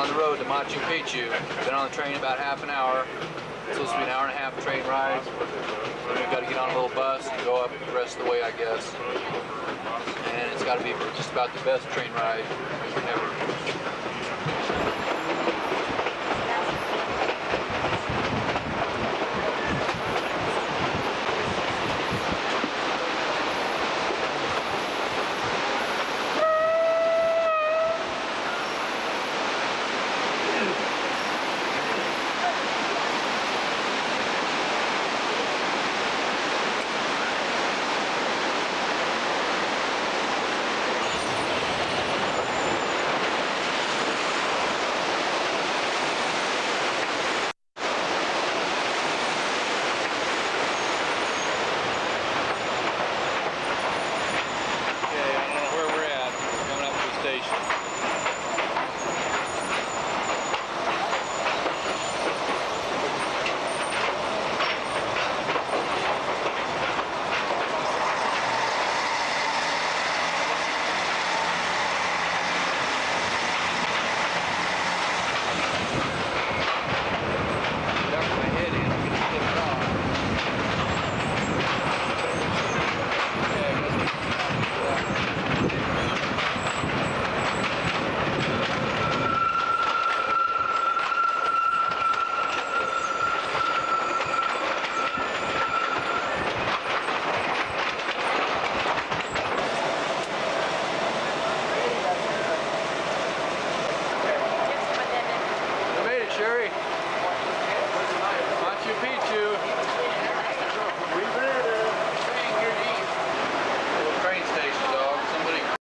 on the road to Machu Picchu. Been on the train about half an hour. It's supposed to be an hour and a half train ride. Then we've got to get on a little bus and go up the rest of the way, I guess. And it's got to be just about the best train ride ever.